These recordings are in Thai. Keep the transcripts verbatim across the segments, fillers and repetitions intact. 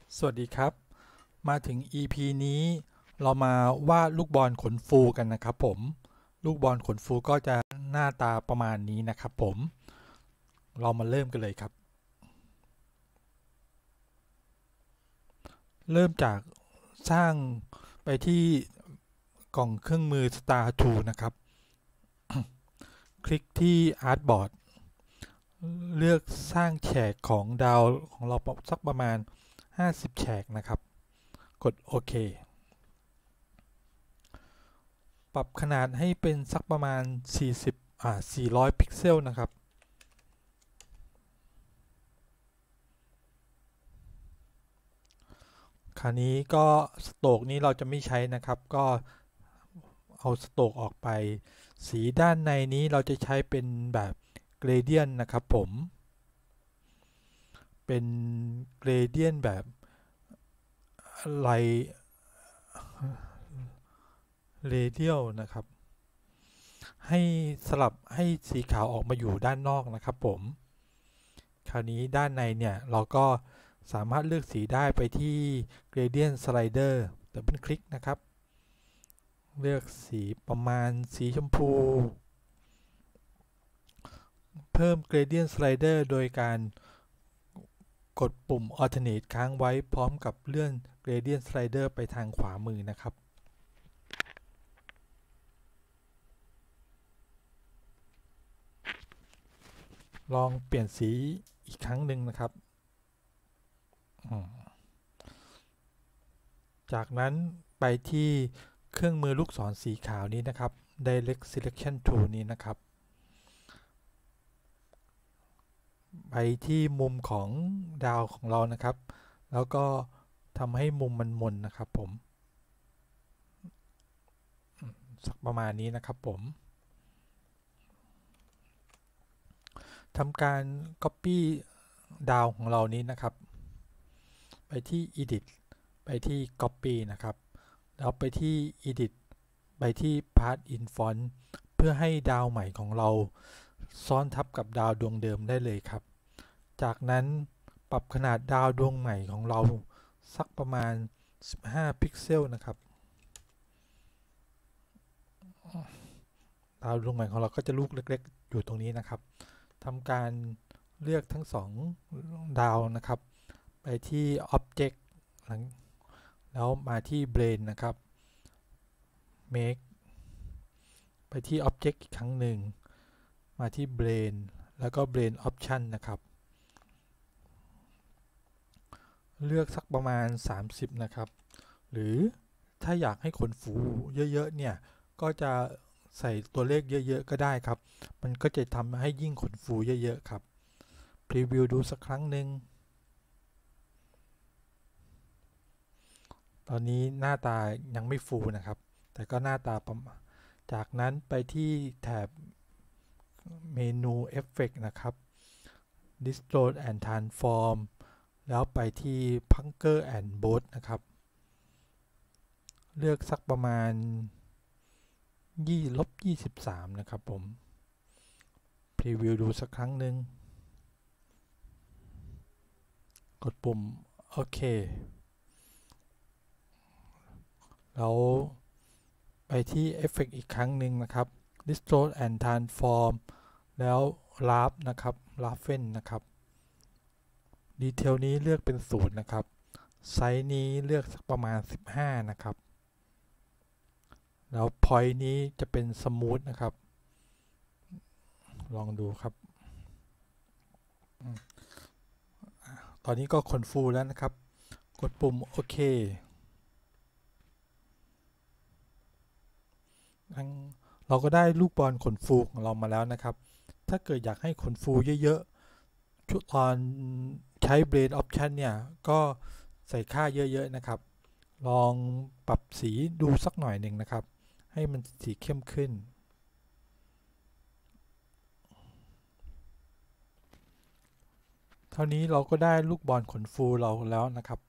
สวัสดีครับมาถึง อี พี นี้เรามาวาดลูกบอลขนฟูกันนะครับผมลูกบอลขนฟูก็จะหน้าตาประมาณนี้นะครับผมเรามาเริ่มกันเลยครับเริ่มจากสร้างไปที่กล่องเครื่องมือ Star ทู นะครับ คลิกที่ Artboard เลือกสร้างแฉกของดาวของเราสักประมาณห้าสิบแฉกนะครับกดโอเคปรับขนาดให้เป็นสักประมาณสี่สิบอ่าสี่ร้อยพิกเซลนะครับคราวนี้ก็สโตรกนี้เราจะไม่ใช้นะครับก็เอาสโตรกออกไปสีด้านในนี้เราจะใช้เป็นแบบเกรเดียนนะครับผมเป็นเกรเดียนแบบไลเรเดียลนะครับให้สลับให้สีขาวออกมาอยู่ด้านนอกนะครับผมคราวนี้ด้านในเนี่ยเราก็สามารถเลือกสีได้ไปที่ Gradient Slider ดับเบิลคลิกนะครับเลือกสีประมาณสีชมพูเพิ่ม Gradient Slider โดยการกดปุ่ม Alternate ค้างไว้พร้อมกับเลื่อน Gradient Slider ไปทางขวามือนะครับลองเปลี่ยนสีอีกครั้งหนึ่งนะครับจากนั้นไปที่เครื่องมือลูกศรสีขาวนี้นะครับ Direct Selection Tool นี้นะครับไปที่มุมของดาวของเรานะครับแล้วก็ทำให้มุมมันมนนะครับผมสักประมาณนี้นะครับผมทำการ Copy ดาวของเรานี้นะครับไปที่ Edit ไปที่ Copy นะครับแล้วไปที่ Edit ไปที่ Path in Font เพื่อให้ดาวใหม่ของเราซ้อนทับกับดาวดวงเดิมได้เลยครับจากนั้นปรับขนาดดาวดวงใหม่ของเราสักประมาณสิบห้าพิกเซลนะครับดาวดวงใหม่ของเราก็จะลูกเล็กๆอยู่ตรงนี้นะครับทำการเลือกทั้งสองดาวนะครับไปที่ Object แล้วมาที่ Blend นะครับ Make ไปที่ Object อีกครั้งหนึ่งมาที่ Blend แล้วก็ Blend Option นะครับเลือกสักประมาณสามสิบนะครับหรือถ้าอยากให้ขนฟูเยอะๆเนี่ยก็จะใส่ตัวเลขเยอะๆก็ได้ครับมันก็จะทำให้ยิ่งขนฟูเยอะๆครับพรีวิวดูสักครั้งหนึ่งตอนนี้หน้าตายังไม่ฟูนะครับแต่ก็หน้าตาประมาณจากนั้นไปที่แถบเมนูเอฟเฟกต์นะครับ Distort and Transform แล้วไปที่ Punker and Boat นะครับเลือกสักประมาณยี่ลบยี่สิบสามนะครับผมพรีวิวดูสักครั้งหนึ่งกดปุ่มโอเคแล้วไปที่เอฟเฟกต์อีกครั้งหนึ่งนะครับ Distort and Transform แล้ว Laugh นะครับ Laughen นะครับดีเทลนี้เลือกเป็นศูนย์นะครับไซส์นี้เลือกสักประมาณสิบห้านะครับแล้ว point นี้จะเป็น smooth นะครับลองดูครับตอนนี้ก็ขนฟูแล้วนะครับกดปุ่มโอเคเราก็ได้ลูกบอลขนฟูของเรามาแล้วนะครับถ้าเกิดอยากให้ขนฟูเยอะๆชุดตอนใช้ Blend Option เนี่ยก็ใส่ค่าเยอะๆนะครับลองปรับสีดูสักหน่อยหนึ่งนะครับให้มันสีเข้มขึ้นเท่านี้เราก็ได้ลูกบอลขนฟูเราแล้วนะครับ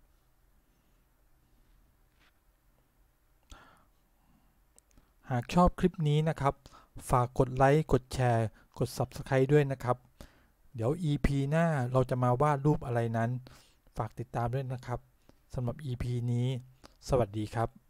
หากชอบคลิปนี้นะครับฝากกดไลค์กดแชร์กด ซับสไครบ์ ด้วยนะครับเดี๋ยว อี พี หน้าเราจะมาวาดรูปอะไรนั้นฝากติดตามด้วยนะครับสำหรับ อี พี นี้สวัสดีครับ